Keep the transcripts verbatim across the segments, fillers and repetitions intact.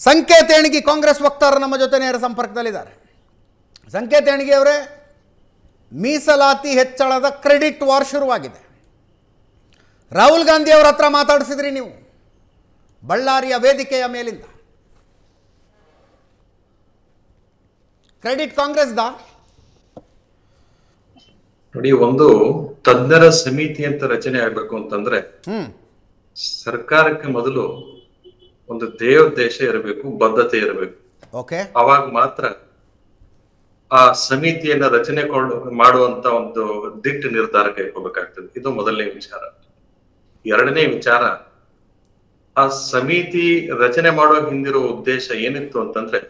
ಸಂಕೇತ್ ಏಣಿಗೆ ಕಾಂಗ್ರೆಸ್ ವಕ್ತಾರರು ನಮ್ಮ ಜೊತೆ ನೇರ ಸಂಪರ್ಕದಲ್ಲಿದ್ದಾರೆ. ಸಂಕೇತ್ ಏಣಿಗೆ ಅವರೇ, ಮೀಸಲಾತಿ ಹೆಚ್ಚಳದ ಕ್ರೆಡಿಟ್ ವಾರ್ ಶುರುವಾಗಿದೆ. ರಾಹುಲ್ ಗಾಂಧಿ ಅವರ ಹತ್ರ ಮಾತಾಡಿಸಿದ್ರಿ ನೀವು ಬಳ್ಳಾರಿಯ ವೇದಿಕೆಯ ಮೇಲಿಂದ. ಕ್ರೆಡಿಟ್ ಕಾಂಗ್ರೆಸ್ದ? ನೋಡಿ, ಒಂದು ತಜ್ಞರ ಸಮಿತಿ ಅಂತ ರಚನೆ ಆಗ್ಬೇಕು ಅಂತಂದ್ರೆ ಸರ್ಕಾರಕ್ಕೆ ಮೊದಲು ಒಂದು ದೇವೋದ್ದೇಶ ಇರಬೇಕು, ಬದ್ಧತೆ ಇರಬೇಕು. ಅವಾಗ ಮಾತ್ರ ಆ ಸಮಿತಿಯನ್ನ ರಚನೆ ಮಾಡುವಂತ ಒಂದು ದಿಟ್ಟ ನಿರ್ಧಾರ ಕೈಗೊಳ್ಬೇಕಾಗ್ತದೆ. ಇದು ಮೊದಲನೇ ವಿಚಾರ. ಎರಡನೇ ವಿಚಾರ, ಆ ಸಮಿತಿ ರಚನೆ ಮಾಡುವ ಹಿಂದಿರುವ ಉದ್ದೇಶ ಏನಿತ್ತು ಅಂತಂದ್ರೆ,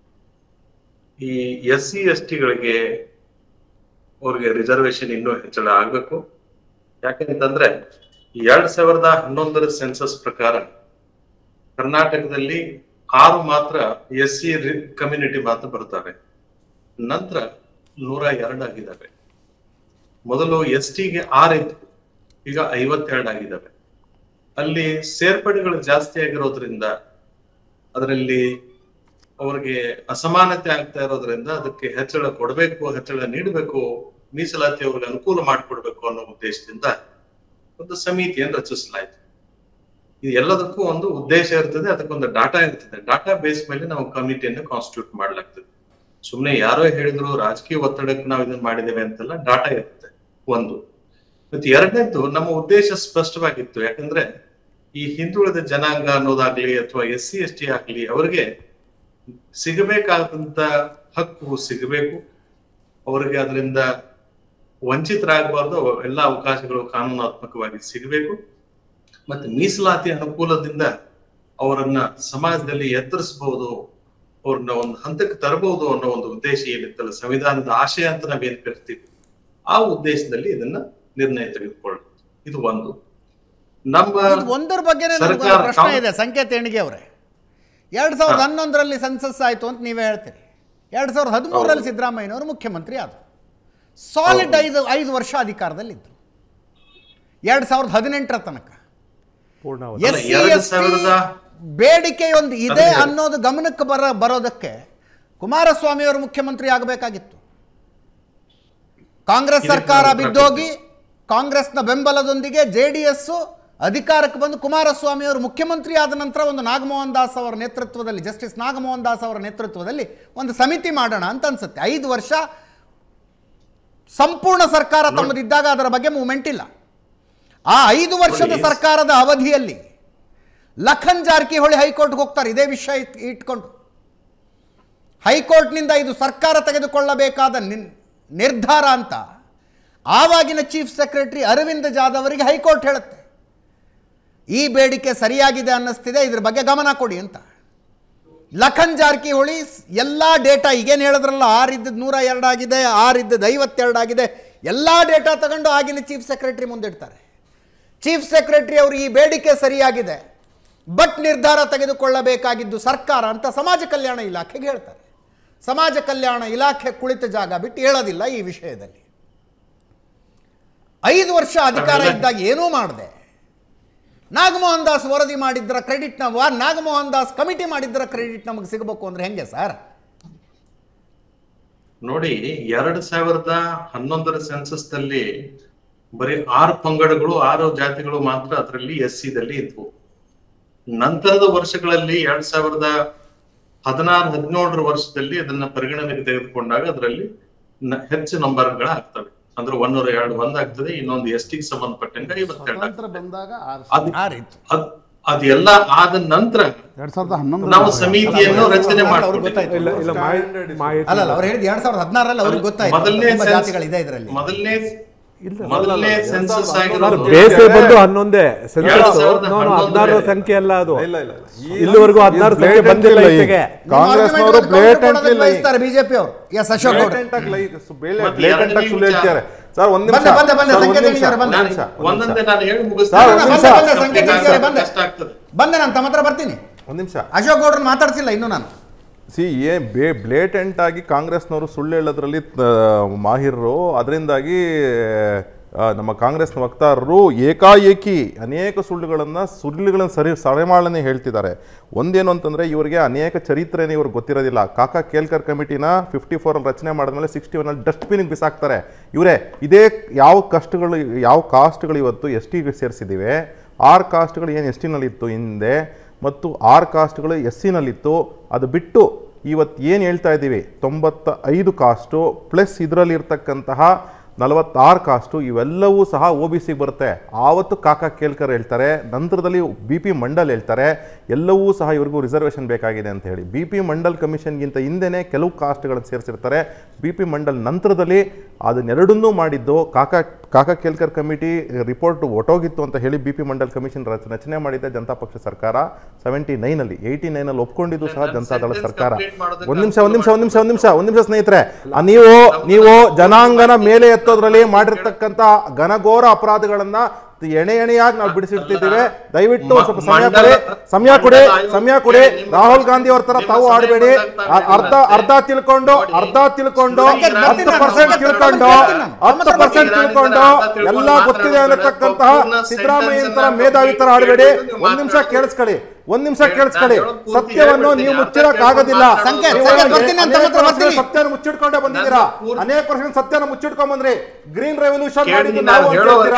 ಈ ಎಸ್ ಸಿ ಎಸ್ ಟಿಗಳಿಗೆ ಅವ್ರಿಗೆ ರಿಸರ್ವೇಶನ್ ಇನ್ನೂ ಹೆಚ್ಚಳ ಆಗ್ಬೇಕು. ಯಾಕೆಂತಂದ್ರೆ ಎರಡ್ ಸಾವಿರದ ಹನ್ನೊಂದರ ಸೆನ್ಸಸ್ ಪ್ರಕಾರ ಕರ್ನಾಟಕದಲ್ಲಿ ಆರು ಮಾತ್ರ ಎಸ್ ಸಿ ಕಮ್ಯುನಿಟಿ ಮಾತ್ರ ಬರ್ತವೆ. ನಂತರ ನೂರ ಎರಡು ಆಗಿದ್ದಾವೆ. ಮೊದಲು ಎಸ್ ಟಿಗೆ ಆರು ಇತ್ತು, ಈಗ ಐವತ್ತೆರಡು ಆಗಿದ್ದಾವೆ. ಅಲ್ಲಿ ಸೇರ್ಪಡೆಗಳು ಜಾಸ್ತಿ ಆಗಿರೋದ್ರಿಂದ ಅದರಲ್ಲಿ ಅವ್ರಿಗೆ ಅಸಮಾನತೆ ಆಗ್ತಾ ಇರೋದ್ರಿಂದ ಅದಕ್ಕೆ ಹೆಚ್ಚಳ ಕೊಡಬೇಕು, ಹೆಚ್ಚಳ ನೀಡಬೇಕು, ಮೀಸಲಾತಿ ಅವ್ರಿಗೆ ಅನುಕೂಲ ಮಾಡಿಕೊಡ್ಬೇಕು ಅನ್ನೋ ಉದ್ದೇಶದಿಂದ ಒಂದು ಸಮಿತಿಯನ್ನು ರಚಿಸಲಾಯಿತು. ಇದು ಎಲ್ಲದಕ್ಕೂ ಒಂದು ಉದ್ದೇಶ ಇರ್ತದೆ, ಅದಕ್ಕೊಂದು ಡಾಟಾ ಇರ್ತದೆ. ಡಾಟಾ ಬೇಸ್ ಮೇಲೆ ನಾವು ಕಮಿಟಿಯನ್ನು ಕಾನ್ಸ್ಟಿಟ್ಯೂಟ್ ಮಾಡ್ಲಾಗ್ತದೆ. ಸುಮ್ನೆ ಯಾರೋ ಹೇಳಿದ್ರು ರಾಜಕೀಯ ಒತ್ತಡಕ್ಕೆ ನಾವು ಇದನ್ನ ಮಾಡಿದ್ದೇವೆ ಅಂತೆಲ್ಲ, ಡಾಟಾ ಇರುತ್ತೆ ಒಂದು. ಮತ್ತೆ ಎರಡನೇದ್ದು, ನಮ್ಮ ಉದ್ದೇಶ ಸ್ಪಷ್ಟವಾಗಿತ್ತು. ಯಾಕಂದ್ರೆ ಈ ಹಿಂದುಳಿದ ಜನಾಂಗ ಅನ್ನೋದಾಗ್ಲಿ ಅಥವಾ ಎಸ್ ಸಿ ಎಸ್ ಟಿ ಆಗ್ಲಿ, ಅವ್ರಿಗೆ ಸಿಗಬೇಕಾದಂತ ಹಕ್ಕು ಸಿಗಬೇಕು. ಅವ್ರಿಗೆ ಅದರಿಂದ ವಂಚಿತರಾಗಬಾರ್ದು. ಎಲ್ಲ ಅವಕಾಶಗಳು ಕಾನೂನಾತ್ಮಕವಾಗಿ ಸಿಗಬೇಕು. ಮತ್ತೆ ಮೀಸಲಾತಿ ಅನುಕೂಲದಿಂದ ಅವರನ್ನ ಸಮಾಜದಲ್ಲಿ ಎತ್ತರಿಸಬಹುದು, ಅವ್ರನ್ನ ಒಂದು ಹಂತಕ್ಕೆ ತರಬಹುದು ಅನ್ನೋ ಒಂದು ಉದ್ದೇಶ ಏನಿತ್ತಲ್ಲ, ಸಂವಿಧಾನದ ಆಶಯ ಅಂತ ನಾವೇನ್ ಕರಿತೀವಿ, ಆ ಉದ್ದೇಶದಲ್ಲಿ ಇದನ್ನ ನಿರ್ಣಯ ತೆಗೆದುಕೊಳ್ಳೋದು. ಇದು ಒಂದು. ನಮ್ಮ ಒಂದರ ಬಗ್ಗೆ ಪ್ರಶ್ನೆ ಇದೆ ಸಂಕೇತ್ ಏಣಿಗೆ ಅವರೇ. ಎರಡ್ ಸಾವಿರದ ಹನ್ನೊಂದರಲ್ಲಿ ಸೆನ್ಸಸ್ ಆಯ್ತು ಅಂತ ನೀವೇ ಹೇಳ್ತೀರಿ. ಎರಡ್ ಸಾವಿರದ ಹದಿಮೂರರಲ್ಲಿ ಸಿದ್ದರಾಮಯ್ಯನವರು ಮುಖ್ಯಮಂತ್ರಿ ಆದರು. ಸಾಲಿಡ್ ಐದು ಐದು ವರ್ಷ ಅಧಿಕಾರದಲ್ಲಿದ್ದರು. ಎರಡ್ ಸಾವಿರದ ಹದಿನೆಂಟರ ತನಕ ಬೇಡಿಕೆಯೊಂದು ಇದೆ ಅನ್ನೋದು ಗಮನಕ್ಕೆ ಬರ ಬರೋದಕ್ಕೆ ಕುಮಾರಸ್ವಾಮಿ ಅವರು ಮುಖ್ಯಮಂತ್ರಿ ಆಗಬೇಕಾಗಿತ್ತು. ಕಾಂಗ್ರೆಸ್ ಸರ್ಕಾರ ಬಿದ್ದೋಗಿ ಕಾಂಗ್ರೆಸ್ನ ಬೆಂಬಲದೊಂದಿಗೆ ಜೆ ಡಿ ಎಸ್ ಅಧಿಕಾರಕ್ಕೆ ಬಂದು ಕುಮಾರಸ್ವಾಮಿ ಅವರು ಮುಖ್ಯಮಂತ್ರಿ ಆದ ನಂತರ ಒಂದು ನಾಗಮೋಹನ್ ದಾಸ್ ಅವರ ನೇತೃತ್ವದಲ್ಲಿ, ಜಸ್ಟಿಸ್ ನಾಗಮೋಹನ್ ದಾಸ್ ಅವರ ನೇತೃತ್ವದಲ್ಲಿ ಒಂದು ಸಮಿತಿ ಮಾಡೋಣ ಅಂತ ಅನ್ಸುತ್ತೆ. ಐದು ವರ್ಷ ಸಂಪೂರ್ಣ ಸರ್ಕಾರ ತಮ್ಮದಿದ್ದಾಗ ಅದರ ಬಗ್ಗೆ ಮೂವ್ಮೆಂಟ್ ಇಲ್ಲ. ಆ ಐದು ವರ್ಷದ ಸರ್ಕಾರದ ಅವಧಿಯಲ್ಲಿ ಲಖನ್ ಜಾರಕಿಹೊಳಿ ಹೈಕೋರ್ಟ್ಗೆ ಹೋಗ್ತಾರೆ ಇದೇ ವಿಷಯ ಇಟ್ಕೊಂಡು. ಹೈಕೋರ್ಟ್ನಿಂದ ಇದು ಸರ್ಕಾರ ತೆಗೆದುಕೊಳ್ಳಬೇಕಾದ ನಿರ್ಧಾರ ಅಂತ ಆವಾಗಿನ ಚೀಫ್ ಸೆಕ್ರೆಟರಿ ಅರವಿಂದ್ ಜಾಧವ್ ಅವರಿಗೆ ಹೈಕೋರ್ಟ್ ಹೇಳುತ್ತೆ, ಈ ಬೇಡಿಕೆ ಸರಿಯಾಗಿದೆ ಅನ್ನಿಸ್ತಿದೆ, ಇದ್ರ ಬಗ್ಗೆ ಗಮನ ಕೊಡಿ ಅಂತ. ಲಖನ್ ಜಾರಕಿಹೊಳಿ ಎಲ್ಲ ಡೇಟಾ ಈಗೇನು ಹೇಳಿದ್ರಲ್ಲ, ಆರಿದ್ದದ್ದು ನೂರ ಎರಡು ಆಗಿದೆ, ಆರಿದ್ದದ್ದು ಐವತ್ತೆರಡು ಆಗಿದೆ, ಎಲ್ಲ ಡೇಟಾ ತಗೊಂಡು ಆಗಿನ ಚೀಫ್ ಸೆಕ್ರೆಟರಿ ಮುಂದಿಡ್ತಾರೆ. ಚೀಫ್ ಸೆಕ್ರೆಟರಿ ಅವರು ಈ ಬೇಡಿಕೆ ಸರಿಯಾಗಿದೆ, ಬಟ್ ನಿರ್ಧಾರ ತೆಗೆದುಕೊಳ್ಳಬೇಕಾಗಿದ್ದು ಸರ್ಕಾರ ಅಂತ ಸಮಾಜ ಕಲ್ಯಾಣ ಇಲಾಖೆಗೆ ಹೇಳ್ತಾರೆ. ಸಮಾಜ ಕಲ್ಯಾಣ ಇಲಾಖೆ ಕುಳಿತ ಜಾಗ ಬಿಟ್ಟು ಹೇಳೋದಿಲ್ಲ ಈ ವಿಷಯದಲ್ಲಿ. ಐದು ವರ್ಷ ಅಧಿಕಾರ ಇದ್ದಾಗ ಏನೂ ಮಾಡಿದೆ. ನಾಗಮೋಹನ್ ದಾಸ್ ವರದಿ ಮಾಡಿದ್ರ ಕ್ರೆಡಿಟ್ ನ ನಾಗಮೋಹನ್ ದಾಸ್ ಕಮಿಟಿ ಮಾಡಿದ್ರ ಕ್ರೆಡಿಟ್ ನಮಗೆ ಸಿಗಬೇಕು ಅಂದ್ರೆ ಹೆಂಗೆ ಸರ್? ನೋಡಿ, ಎರಡ್ ಸಾವಿರದ ಹನ್ನೊಂದರ ಸೆನ್ಸಸ್ ನಲ್ಲಿ ಬರೀ ಆರು ಪಂಗಡಗಳು, ಆರು ಜಾತಿಗಳು ಮಾತ್ರ ಅದರಲ್ಲಿ ಎಸ್ ಸಿ ದಲ್ಲಿ ಇದ್ವು. ನಂತರದ ವರ್ಷಗಳಲ್ಲಿ ಎರಡ್ ಸಾವಿರದ ಹದಿನಾರು ಹದಿನೇಳರ ವರ್ಷದಲ್ಲಿ ಅದನ್ನ ಪರಿಗಣನೆಗೆ ತೆಗೆದುಕೊಂಡಾಗ ಅದರಲ್ಲಿ ಹೆಚ್ಚು ನಂಬರ್ಗಳ ಆಗ್ತವೆ. ಅಂದ್ರೆ ಒಂದೂರ ಎರಡು ಒಂದ್ ಆಗ್ತದೆ, ಇನ್ನೊಂದು ಎಸ್ ಟಿಗೆ ಸಂಬಂಧಪಟ್ಟಂಗೆ ಐವತ್ತೆರಡು. ಅದೆಲ್ಲ ಆದ ನಂತರ ನಾವು ಸಮಿತಿಯನ್ನು ರಚನೆ ಮಾಡ್ತೀವಿ. ಮೊದಲನೇ ಮೊದಲನೇ ಸೆನ್ಸಸ್ ಬಂದು ಹನ್ನೊಂದೇ ಸೆನ್ಸಸ್, ಹದಿನಾರು ಸಂಖ್ಯೆ ಅಲ್ಲ ಅದು. ಇಲ್ಲಿವರೆಗೂ ಹದಿನಾರು ಸಂಖ್ಯೆ ಬಂದಿಲ್ಲ. ಕಾಂಗ್ರೆಸ್ನವರು ಬಿಜೆಪಿ ಅವರು ಎಸ್ ಅಶೋಕ್ ಗೌಡ ಸರ್ ಒಂದ್ ನಿಮಿಷ ಒಂದೊಂದೇ ನಾನು ಹೇಳಿ ಬಂದೆ, ನಾನು ತಮ್ಮ ಹತ್ರ ಬರ್ತೀನಿ. ಒಂದ್ ನಿಮಿಷ, ಅಶೋಕ್ ಗೌಡ್ರನ್ನ ಮಾತಾಡ್ಸಿಲ್ಲ ಇನ್ನು ನಾನು. ಸಿ ಏ ಬೇ ಬ್ಲೇಟೆಂಟ್ ಆಗಿ ಕಾಂಗ್ರೆಸ್ನವರು ಸುಳ್ಳು ಹೇಳೋದ್ರಲ್ಲಿ ಮಾಹಿರರು, ಅದರಿಂದಾಗಿ ನಮ್ಮ ಕಾಂಗ್ರೆಸ್ನ ವಕ್ತಾರರು ಏಕಾಏಕಿ ಅನೇಕ ಸುಳ್ಳುಗಳನ್ನು ಸುಳ್ಳುಗಳನ್ನು ಸರಿ ಸರಿಮಾಡನೆ ಹೇಳ್ತಿದ್ದಾರೆ. ಒಂದೇನು ಅಂತಂದರೆ ಇವರಿಗೆ ಅನೇಕ ಚರಿತ್ರೆನೇ ಇವ್ರಿಗೆ ಗೊತ್ತಿರೋದಿಲ್ಲ. ಕಾಕಾ ಕೇಲ್ಕರ್ ಕಮಿಟಿನ ಫಿಫ್ಟಿ ಫೋರಲ್ಲಿ ರಚನೆ ಮಾಡಿದ್ಮೇಲೆ ಸಿಕ್ಸ್ಟಿ ಒನ್ನಲ್ಲಿ ಡಸ್ಟ್ಬಿನ್ಗೆ ಬಿಸಾಕ್ತಾರೆ. ಇವರೇ ಇದೇ ಯಾವ ಕಷ್ಟಗಳು ಯಾವ ಕಾಸ್ಟ್ಗಳು ಇವತ್ತು ಎಸ್ ಟಿಗೆ ಸೇರಿಸಿದ್ದೀವಿ, ಆರು ಕಾಸ್ಟ್ಗಳು ಏನು ಎಸ್ ಟಿನಲ್ಲಿತ್ತು ಹಿಂದೆ ಮತ್ತು ಆರು ಕಾಸ್ಟ್ಗಳು ಎಸ್ ಸಿನಲ್ಲಿತ್ತು, ಅದು ಬಿಟ್ಟು ಇವತ್ತು ಏನು ಹೇಳ್ತಾ ಇದ್ದೀವಿ ತೊಂಬತ್ತ ಐದು ಕಾಸ್ಟು ಪ್ಲಸ್ ಇದರಲ್ಲಿರ್ತಕ್ಕಂತಹ ನಲವತ್ತಾರು ಕಾಸ್ಟು ಇವೆಲ್ಲವೂ ಸಹ ಒ ಬಿ ಸಿಗೆ ಬರುತ್ತೆ. ಆವತ್ತು ಕಾಕಾ ಕೇಲ್ಕರ್ ಹೇಳ್ತಾರೆ, ನಂತರದಲ್ಲಿ ಬಿ ಪಿ ಮಂಡಲ್ ಹೇಳ್ತಾರೆ ಎಲ್ಲವೂ ಸಹ ಇವ್ರಿಗೂ ರಿಸರ್ವೇಷನ್ ಬೇಕಾಗಿದೆ ಅಂತ ಹೇಳಿ. ಬಿ ಪಿ ಮಂಡಲ್ ಕಮಿಷನ್ಗಿಂತ ಹಿಂದೆನೇ ಕೆಲವು ಕಾಸ್ಟ್ಗಳನ್ನು ಸೇರಿಸಿರ್ತಾರೆ. ಬಿ ಪಿ ಮಂಡಲ್ ನಂತರದಲ್ಲಿ ಅದನ್ನೆರಡನ್ನೂ ಮಾಡಿದ್ದು ಕಾಕಾ ಕಾಕಾ ಕೇಲ್ಕರ್ ಕಮಿಟಿ ರಿಪೋರ್ಟ್ ಒಟ್ಟೋಗಿತ್ತು ಅಂತ ಹೇಳಿ ಬಿ ಪಿ ಮಂಡಲ್ ಕಮಿಷನ್ ರಚನೆ ಮಾಡಿದ್ದೆ ಜನತಾ ಪಕ್ಷ ಸರ್ಕಾರ ಸೆವೆಂಟಿ ನೈನಲ್ಲಿ ಏಯ್ಟಿ ನೈನಲ್ಲಿ ಒಪ್ಕೊಂಡಿದ್ದು ಸಹ ಜನತಾದಳ ಸರ್ಕಾರ. ಒಂದು ನಿಮಿಷ ಒಂದು ನಿಮಿಷ ಒಂದು ನಿಮಿಷ ಒಂದು ನಿಮಿಷ ಒಂದು ನಿಮಿಷ ಸ್ನೇಹಿತರೆ, ನೀವು ನೀವು ಜನಾಂಗನ ಮೇಲೆ ಎತ್ತೋದ್ರಲ್ಲಿ ಮಾಡಿರ್ತಕ್ಕಂಥ ಘನಘೋರ ಅಪರಾಧಗಳನ್ನ ಎಣೆ ಎಣೆಯಾಗಿ ನಾವು ಬಿಡಿಸಿಡ್ತಿದ್ದೇವೆ. ದಯವಿಟ್ಟು ಸ್ವಲ್ಪ ಸಮಯ ಕೊಡಿ ಸಮಯ ಕೊಡಿ ಸಮಯ ಕೊಡಿ ರಾಹುಲ್ ಗಾಂಧಿ ಅವ್ರ ತರ ತಾವು ಆಡಬೇಡಿ. ಅರ್ಧ ಅರ್ಧ ತಿಳ್ಕೊಂಡು ಅರ್ಧ ತಿಳ್ಕೊಂಡು ಹತ್ತು ಪರ್ಸೆಂಟ್ ತಿಳ್ಕೊಂಡು ಹತ್ತು ಪರ್ಸೆಂಟ್ ತಿಳ್ಕೊಂಡು ಎಲ್ಲ ಗೊತ್ತಿದೆ ಅನ್ನತಕ್ಕಂತಹ ಸಿದ್ದರಾಮಯ್ಯ ತರ ಮೇಧಾವಿ ತರ ಆಡಬೇಡಿ. ಒಂದ್ ನಿಮಿಷ ಕೇಳಿಸ್ಕೊಳ್ಳಿ ಒಂದ್ ನಿಮಿಷ ಕೇಳಿಸ್ಕೊಳ್ಳಿ. ಸತ್ಯವನ್ನು ನೀವು ಮುಚ್ಚಿಡಕ್ ಆಗೋದಿಲ್ಲ. ಸತ್ಯನ ಮುಚ್ಚಿಡ್ಕೊಂಡೇ ಬಂದಿದ್ದೀರಾ. ಅನೇಕ ವರ್ಷ ಸತ್ಯನ ಮುಚ್ಚಿಡ್ಕೊಂಡ್ ಬಂದ್ರಿ. ಗ್ರೀನ್ ರೆವಲ್ಯೂಷನ್ ಮಾಡಿದ್ದು ನಾವು ಅಂತ ಹೇಳ್ತೀರಾ,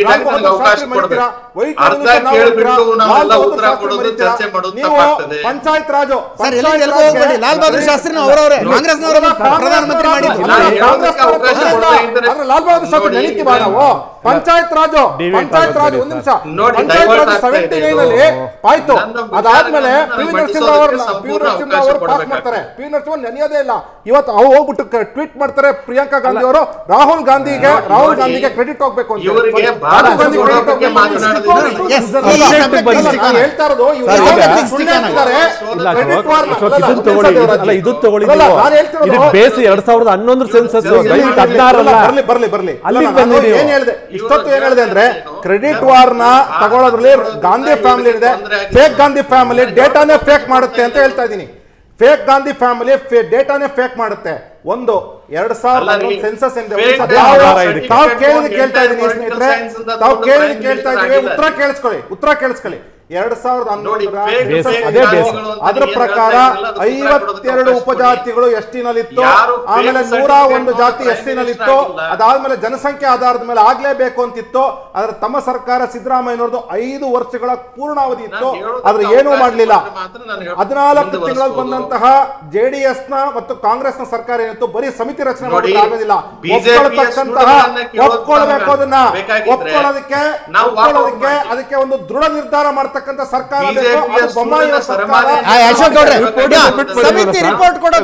ನೀವು ಪಂಚಾಯತ್ ರಾಜು ಲಾಲ್ ಬಹದ್ದೂರ್ ಶಾಸ್ತ್ರಿ ಅವರವರೇ ಕಾಂಗ್ರೆಸ್ನವರು ಪ್ರಧಾನಮಂತ್ರಿ ಮಾಡಿದ್ರು. ಲಾಲ್ ಬಹದ್ದೂರ್ ಶಾಸ್ತ್ರಿ ನೆನೀತೀವ ನಾವು. ಪಂಚಾಯತ್ ರಾಜು ಪಂಚಾಯತ್ ರಾಜು ಒಂದ್ ನಿಮಿಷ ಪಂಚಾಯತ್ ರಾಜು ಸೆವೆಂಟಿ ನೈನ್ ಅಲ್ಲಿ ಆಯ್ತು. ಅದಾದ್ಮೇಲೆ ಪಿ ನರಸಿಂಹ ಅವರು ಪಿ ನರಸಿಂಹ ಅವರು ಪಾಸ್ ಮಾಡ್ತಾರೆ. ಪಿ ನರಸಿಂಹ ನೆನೆಯೋದೇ ಇಲ್ಲ. ಇವತ್ತು ಅವ್ರು ಹೋಗ್ಬಿಟ್ಟು ಟ್ವೀಟ್ ಮಾಡ್ತಾರೆ ಪ್ರಿಯಾಂಕಾ ಗಾಂಧಿ ಅವರು ರಾಹುಲ್ ಗಾಂಧಿಗೆ ರಾಹುಲ್ ಗಾಂಧಿಗೆ ಕ್ರೆಡಿಟ್ ಹೋಗ್ಬೇಕು ಅಂತ ಹೇಳ್ತಾ ಇರೋದು. ಎರಡ್ ಸಾವಿರದ ಹನ್ನೊಂದರ ಸೆನ್ಸಸ್ ಬರ್ಲಿ ಬರ್ಲಿ ಏನ್ ಹೇಳಿದೆ ಇಷ್ಟೊತ್ತು ಏನ್ ಹೇಳಿದೆ ಅಂದ್ರೆ ಕ್ರೆಡಿಟ್ ವಾರ್ ನ ತಗೊಳ್ಳೋದ್ರಲ್ಲಿ ಗಾಂಧಿ ಫ್ಯಾಮಿಲಿ ಇದೆ. ಫೇಕ್ ಗಾಂಧಿ ಫ್ಯಾಮಿಲಿ ಡೇಟಾನೇ ಫೇಕ್ ಮಾಡುತ್ತೆ ಅಂತ ಹೇಳ್ತಾ ಇದ್ದೀನಿ. ಫೇಕ್ ಗಾಂಧಿ ಫ್ಯಾಮಿಲಿ ಡೇಟಾನೇ ಫೇಕ್ ಮಾಡುತ್ತೆ. ಒಂದು ಎರಡ್ ಸಾವಿರದ ಸೆನ್ಸಸ್ ತಾವು ಕೇಳಿದ ಕೇಳ್ತಾ ಇದೀನಿ ಸ್ನೇಹಿತರೆ, ತಾವು ಕೇಳಿದ ಕೇಳ್ತಾ ಇದೀವಿ. ಉತ್ತರ ಕೇಳಿಸ್ಕೊಳ್ಳಿ ಉತ್ತರ ಕೇಳಿಸ್ಕೊಳ್ಳಿ. ಎರಡ್ ಸಾವಿರದ ಹನ್ನೊಂದರ ಅದರ ಪ್ರಕಾರ ಐವತ್ತೆರಡು ಉಪಜಾತಿಗಳು ಎಸ್ ಟಿ ನಲ್ಲಿತ್ತು. ಆಮೇಲೆ ನೂರ ಒಂದು ಜಾತಿ ಎಸ್ ಸಿ ನಲ್ಲಿತ್ತು. ಅದಾದ್ಮೇಲೆ ಜನಸಂಖ್ಯೆ ಆಧಾರದ ಮೇಲೆ ಆಗ್ಲೇಬೇಕು ಅಂತಿತ್ತು. ಆದ್ರೆ ತಮ್ಮ ಸರ್ಕಾರ ಸಿದ್ದರಾಮಯ್ಯನವ್ರದ್ದು ಐದು ವರ್ಷಗಳ ಪೂರ್ಣಾವಧಿ ಇತ್ತು, ಆದ್ರೆ ಏನೂ ಮಾಡಲಿಲ್ಲ. ಹದಿನಾಲ್ಕು ತಿಂಗಳಲ್ಲಿ ಬಂದಂತಹ ಜೆಡಿಎಸ್ ನ ಮತ್ತು ಕಾಂಗ್ರೆಸ್ ನ ಸರ್ಕಾರ ಏನಿತ್ತು ಬರೀ ಸಮಿತಿ ರಚನೆ ಮಾಡೋಕೆ ಆಗೋದಿಲ್ಲ. ಒಪ್ಕೊಳ್ತಕ್ಕಂತಹ ಒಪ್ಕೊಳ್ಬೇಕು ಅದನ್ನ ಒಪ್ಕೊಳ್ಳೋದಕ್ಕೆ ಒಪ್ಕೊಳ್ಳೋದಕ್ಕೆ ಅದಕ್ಕೆ ಒಂದು ದೃಢ ನಿರ್ಧಾರ ಮಾಡ್ತಾ ಸರ್ಕಾರ ಸಮಿತಿ ರಿಪೋರ್ಟ್ ಕೊಡೋ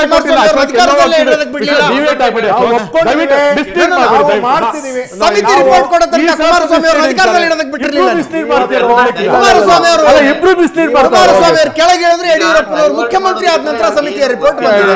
ಸಮಿತಿ ರಿಪೋರ್ಟ್ ಕೊಡೋ ಕುಮಾರಸ್ವಾಮಿ ಅವರು ಅಧಿಕಾರದಲ್ಲಿ ಇಡೋದಕ್ಕೆ ಬಿಟ್ಟಿರಲಿಲ್ಲ. ಕುಮಾರಸ್ವಾಮಿ ಅವರು ಕುಮಾರಸ್ವಾಮಿ ಅವರು ಕೆಳಗೆ ಹೇಳಿದ್ರೆ ಯಡಿಯೂರಪ್ಪನವರು ಮುಖ್ಯಮಂತ್ರಿ ಆದ ನಂತರ ಸಮಿತಿಯ ರಿಪೋರ್ಟ್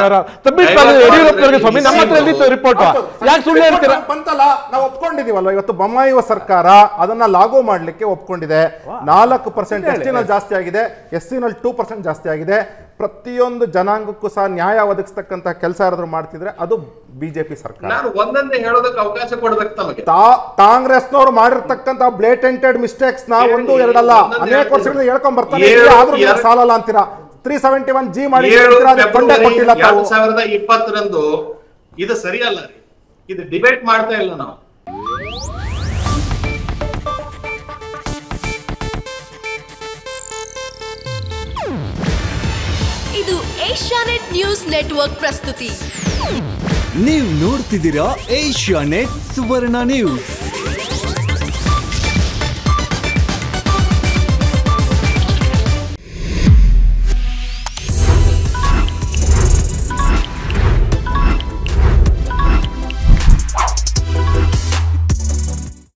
ರಿಪೋರ್ಟ್ ಯಾಕೆ ಸುಳ್ಳು ಹೇಳ್ತೀರಾ ಬಂತಲ್ಲ. ನಾವು ಒಪ್ಕೊಂಡಿದೀವಲ್ವ ಇವತ್ತು ಬೊಮ್ಮಾಯಿ ಸರ್ಕಾರ ಅದನ್ನ ಲಾಗು ಮಾಡ್ಲಿಕ್ಕೆ ಒಪ್ಕೊಂಡಿದೆ. ನಾಲ್ಕು ಪರ್ಸೆಂಟ್ ಎಸ್ ಟಿನಲ್ಲಿ ಜಾಸ್ತಿ ಆಗಿದೆ, ಎಸ್ ಸಿ ನಲ್ಲಿ ಟೂ ಪರ್ಸೆಂಟ್ ಜಾಸ್ತಿ ಆಗಿದೆ. ಪ್ರತಿಯೊಂದು ಜನಾಂಗಕ್ಕೂ ಸಹ ನ್ಯಾಯ ಒದಗಿಸ್ತಕ್ಕಂತಹ ಕೆಲಸ ಯಾರಾದ್ರೂ ಮಾಡ್ತಿದ್ರೆ ಅದು ಬಿಜೆಪಿ ಸರ್ಕಾರ. ಒಂದೊಂದೇ ಹೇಳೋದಕ್ಕೆ ಅವಕಾಶ ಕೊಡಬೇಕು ತಮಗೆ. ಕಾಂಗ್ರೆಸ್ನವರು ಮಾಡಿರ್ತಕ್ಕಂಥ ಬ್ಲೇಟೆಂಟೆಡ್ ಮಿಸ್ಟೇಕ್ಸ್ ನ ಒಂದು ಎರಡಲ್ಲ ಅನೇಕ ವರ್ಷಗಳಿಂದ ಹೇಳ್ಕೊಂಡ್ ಬರ್ತಾರೆ. ಆದ್ರೂ ಸಾಲಲ್ಲ ಅಂತೀರಾ. ತ್ರೀ ಸೆವೆಂಟಿ ಒನ್ ಜಿ ಮಾಡಿ ಎರಡ್ ಸಾವಿರದ ಇಪ್ಪತ್ತರಂದು ಇದು ಸರಿಯಲ್ಲ ರೀ. ಇದು ಡಿಬೇಟ್ ಮಾಡ್ತಾ ಇಲ್ಲ ನಾವು. ಇದು ಏಷ್ಯಾನೆಟ್ ನ್ಯೂಸ್ ನೆಟ್ವರ್ಕ್ ಪ್ರಸ್ತುತಿ. ನೀವು ನೋಡ್ತಿದ್ದೀರಾ ಏಷ್ಯಾನೆಟ್ ಸುವರ್ಣ ನ್ಯೂಸ್.